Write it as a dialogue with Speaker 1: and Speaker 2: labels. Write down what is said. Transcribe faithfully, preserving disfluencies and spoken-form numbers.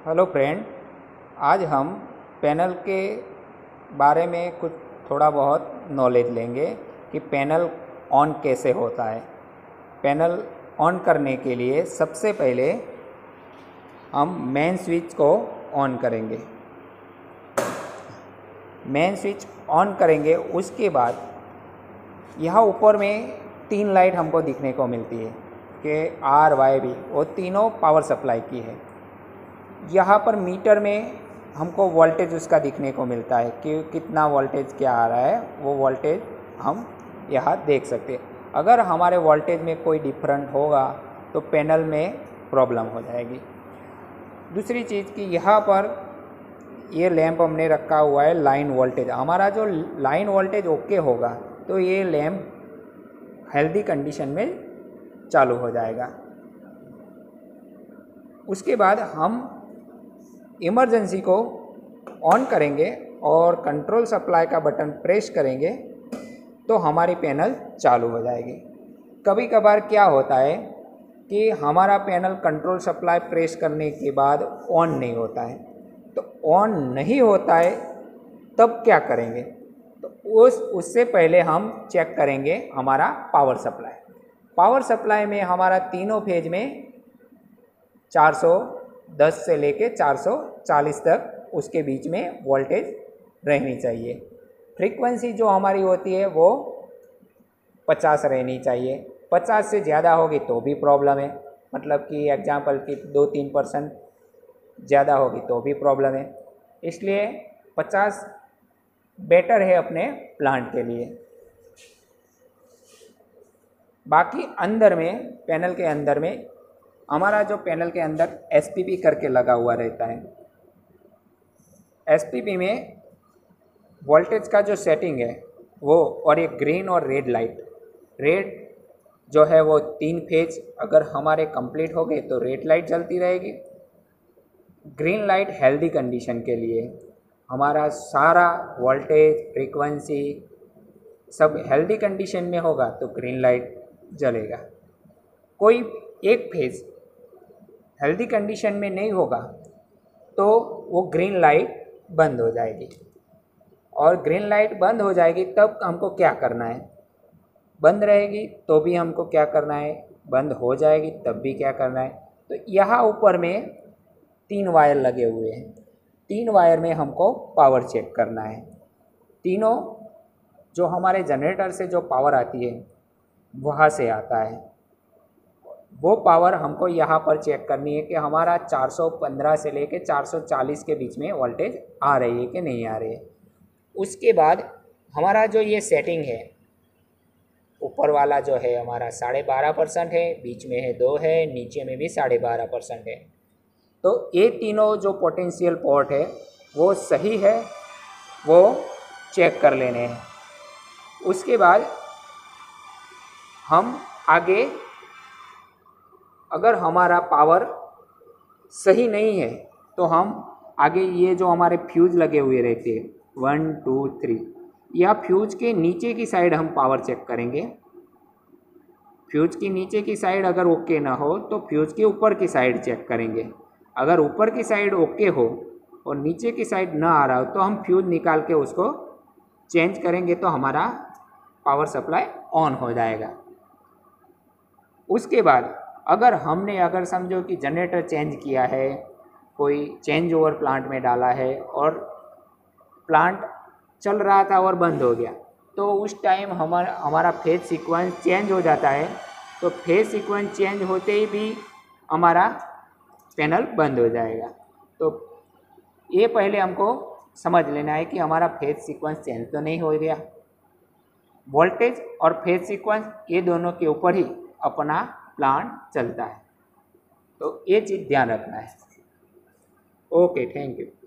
Speaker 1: Hello friend, आज हम panel के बारे में कुछ थोड़ा बहुत नॉलेज लेंगे कि पैनल ऑन कैसे होता है। पैनल ऑन करने के लिए सबसे पहले हम मेन स्विच को ऑन करेंगे। मेन स्विच ऑन करेंगे, उसके बाद यहाँ ऊपर में तीन लाइट हमको दिखने को मिलती है कि आर वाई बी, वो तीनों पावर सप्लाई की है। यहाँ पर मीटर में हमको वोल्टेज उसका दिखने को मिलता है कि कितना वोल्टेज क्या आ रहा है, वो वोल्टेज हम यहाँ देख सकते हैं। अगर हमारे वोल्टेज में कोई डिफरेंट होगा तो पैनल में प्रॉब्लम हो जाएगी। दूसरी चीज़ कि यहाँ पर ये लैंप हमने रखा हुआ है लाइन वोल्टेज। हमारा जो लाइन वोल्टेज ओके होगा तो ये लैंप हेल्दी कंडीशन में चालू हो जाएगा। उसके बाद हम इमरजेंसी को ऑन करेंगे और कंट्रोल सप्लाई का बटन प्रेस करेंगे तो हमारी पैनल चालू हो जाएगी। कभी कभार क्या होता है कि हमारा पैनल कंट्रोल सप्लाई प्रेस करने के बाद ऑन नहीं होता है, तो ऑन नहीं होता है तब क्या करेंगे? तो उस उससे पहले हम चेक करेंगे हमारा पावर सप्लाई। पावर सप्लाई में हमारा तीनों फेज में चार सौ दस से लेके चार सौ चालीस तक उसके बीच में वोल्टेज रहनी चाहिए। फ्रीक्वेंसी जो हमारी होती है वो पचास रहनी चाहिए। पचास से ज़्यादा होगी तो भी प्रॉब्लम है, मतलब कि एग्जांपल की दो तीन परसेंट ज़्यादा होगी तो भी प्रॉब्लम है। इसलिए पचास बेटर है अपने प्लांट के लिए। बाकी अंदर में, पैनल के अंदर में हमारा जो पैनल के अंदर एस पी पी करके लगा हुआ रहता है। एस पी पी में वोल्टेज का जो सेटिंग है वो, और एक ग्रीन और रेड लाइट, रेड जो है वो तीन फेज अगर हमारे कंप्लीट हो गए तो रेड लाइट जलती रहेगी। ग्रीन लाइट हेल्दी कंडीशन के लिए, हमारा सारा वोल्टेज फ्रीक्वेंसी सब हेल्दी कंडीशन में होगा तो ग्रीन लाइट जलेगा। कोई एक फेज हेल्दी कंडीशन में नहीं होगा तो वो ग्रीन लाइट बंद हो जाएगी। और ग्रीन लाइट बंद हो जाएगी तब हमको क्या करना है? बंद रहेगी तो भी हमको क्या करना है? बंद हो जाएगी तब भी क्या करना है? तो यहाँ ऊपर में तीन वायर लगे हुए हैं। तीन वायर में हमको पावर चेक करना है। तीनों जो हमारे जनरेटर से जो पावर आती है वहाँ से आता है। वो पावर हमको यहाँ पर चेक करनी है कि हमारा चार सौ पंद्रह से लेके चार सौ चालीस के बीच में वोल्टेज आ रही है कि नहीं आ रही है। उसके बाद हमारा जो ये सेटिंग है, ऊपर वाला जो है हमारा साढ़े बारह परसेंट है, बीच में है दो है, नीचे में भी साढ़े बारह परसेंट है। तो ये तीनों जो पोटेंशियल पोर्ट है वो सही है, वो चेक कर लेने हैं। उसके बाद हम आगे, अगर हमारा पावर सही नहीं है तो हम आगे ये जो हमारे फ्यूज लगे हुए रहते हैं वन टू थ्री, या फ्यूज के नीचे की साइड हम पावर चेक करेंगे। फ्यूज की नीचे की साइड अगर ओके ना हो तो फ्यूज के ऊपर की साइड चेक करेंगे। अगर ऊपर की साइड ओके हो और नीचे की साइड ना आ रहा हो तो हम फ्यूज निकाल के उसको चेंज करेंगे तो हमारा पावर सप्लाई ऑन हो जाएगा। उसके बाद अगर हमने अगर समझो कि जनरेटर चेंज किया है, कोई चेंज ओवर प्लांट में डाला है और प्लांट चल रहा था और बंद हो गया, तो उस टाइम हमारा हमारा फेज सीक्वेंस चेंज हो जाता है। तो फेज सीक्वेंस चेंज होते ही भी हमारा पैनल बंद हो जाएगा। तो ये पहले हमको समझ लेना है कि हमारा फेज सीक्वेंस चेंज तो नहीं हो गया। वोल्टेज और फेज सीक्वेंस ये दोनों के ऊपर ही अपना प्लांट चलता है, तो ये चीज़ ध्यान रखना है। Okay, thank you.